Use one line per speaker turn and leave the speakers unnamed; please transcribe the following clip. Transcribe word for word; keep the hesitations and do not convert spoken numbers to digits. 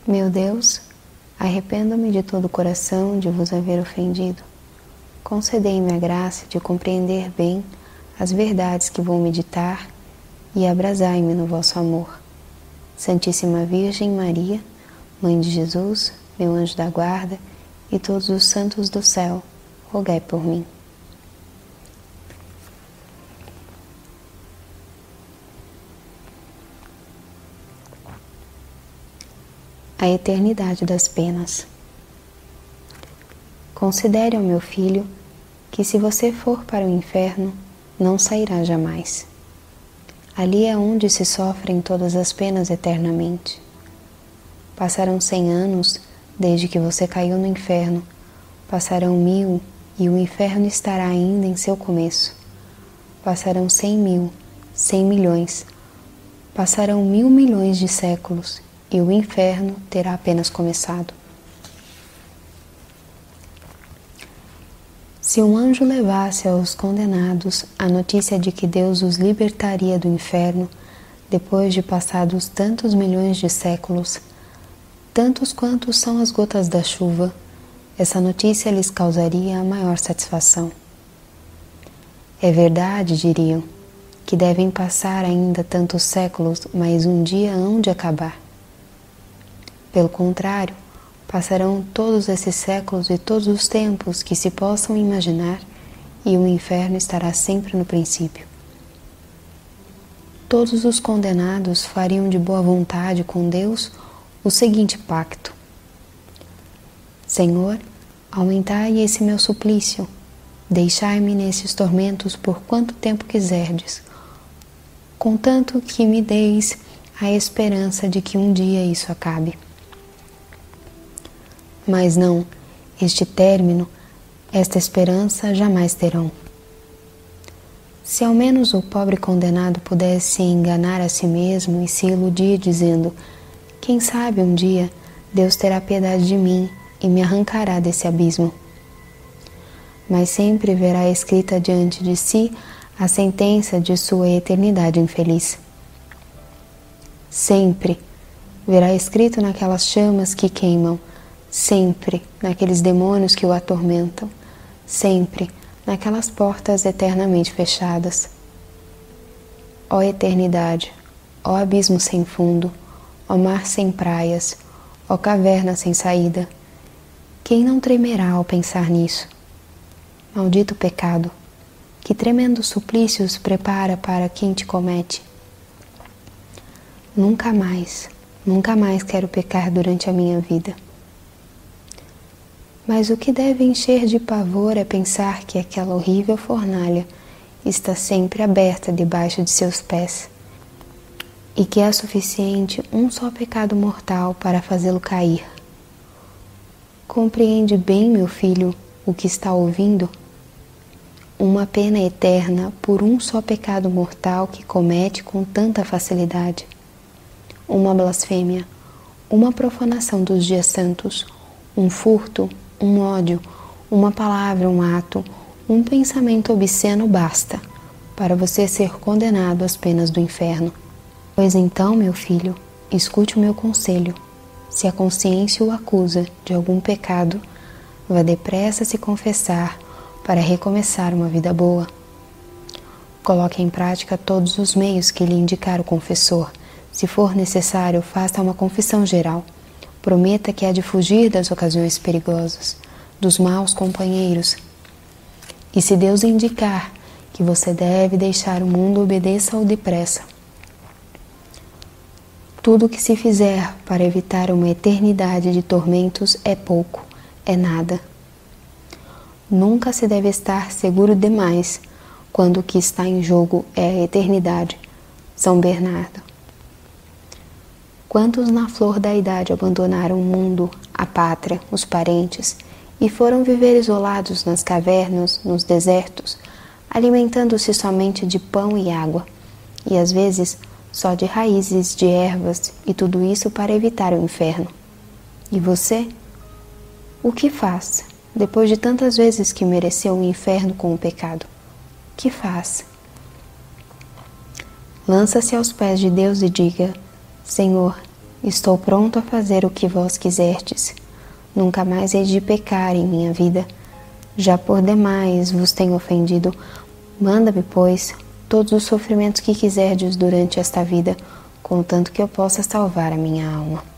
Meu Deus, arrependo-me de todo o coração de vos haver ofendido. Concedei-me a graça de compreender bem as verdades que vou meditar e abrasai-me no vosso amor. Santíssima Virgem Maria, Mãe de Jesus, meu anjo da guarda, e todos os santos do céu, rogai por mim. A eternidade das penas. Considere, ó meu filho, que se você for para o inferno, não sairá jamais. Ali é onde se sofrem todas as penas eternamente. Passarão cem anos desde que você caiu no inferno, passarão mil e o inferno estará ainda em seu começo. Passarão cem mil, cem milhões, passarão mil milhões de séculos e o inferno terá apenas começado. Se um anjo levasse aos condenados a notícia de que Deus os libertaria do inferno, depois de passados tantos milhões de séculos, tantos quantos são as gotas da chuva, essa notícia lhes causaria a maior satisfação. É verdade, diriam, que devem passar ainda tantos séculos, mas um dia hão de acabar. Pelo contrário, passarão todos esses séculos e todos os tempos que se possam imaginar, e o inferno estará sempre no princípio. Todos os condenados fariam de boa vontade com Deus o seguinte pacto: Senhor, aumentai esse meu suplício, deixai-me nesses tormentos por quanto tempo quiserdes, contanto que me deis a esperança de que um dia isso acabe. Mas não, este término, esta esperança jamais terão. Se ao menos o pobre condenado pudesse enganar a si mesmo e se iludir dizendo: quem sabe um dia Deus terá piedade de mim e me arrancará desse abismo. Mas sempre verá escrita diante de si a sentença de sua eternidade infeliz. Sempre verá escrito naquelas chamas que queimam, sempre naqueles demônios que o atormentam, sempre naquelas portas eternamente fechadas. Ó eternidade, ó abismo sem fundo, ó mar sem praias, ó caverna sem saída, quem não tremerá ao pensar nisso? Maldito pecado, que tremendos suplícios prepara para quem te comete. Nunca mais, nunca mais quero pecar durante a minha vida. Mas o que deve encher de pavor é pensar que aquela horrível fornalha está sempre aberta debaixo de seus pés e que é suficiente um só pecado mortal para fazê-lo cair. Compreende bem, meu filho, o que está ouvindo? Uma pena eterna por um só pecado mortal que comete com tanta facilidade. Uma blasfêmia, uma profanação dos dias santos, um furto, um ódio, uma palavra, um ato, um pensamento obsceno basta para você ser condenado às penas do inferno. Pois então, meu filho, escute o meu conselho. Se a consciência o acusa de algum pecado, vá depressa se confessar para recomeçar uma vida boa. Coloque em prática todos os meios que lhe indicar o confessor. Se for necessário, faça uma confissão geral. Prometa que há de fugir das ocasiões perigosas, dos maus companheiros. E se Deus indicar que você deve deixar o mundo, obedeça-o depressa. Tudo o que se fizer para evitar uma eternidade de tormentos é pouco, é nada. Nunca se deve estar seguro demais quando o que está em jogo é a eternidade. São Bernardo. Quantos na flor da idade abandonaram o mundo, a pátria, os parentes, e foram viver isolados nas cavernas, nos desertos, alimentando-se somente de pão e água, e às vezes só de raízes, de ervas, e tudo isso para evitar o inferno. E você? O que faz, depois de tantas vezes que mereceu o inferno com o pecado? Que faz? Lança-se aos pés de Deus e diga: Senhor, estou pronto a fazer o que vós quiserdes. Nunca mais hei de pecar em minha vida. Já por demais vos tenho ofendido. Manda-me, pois, todos os sofrimentos que quiserdes durante esta vida, contanto que eu possa salvar a minha alma.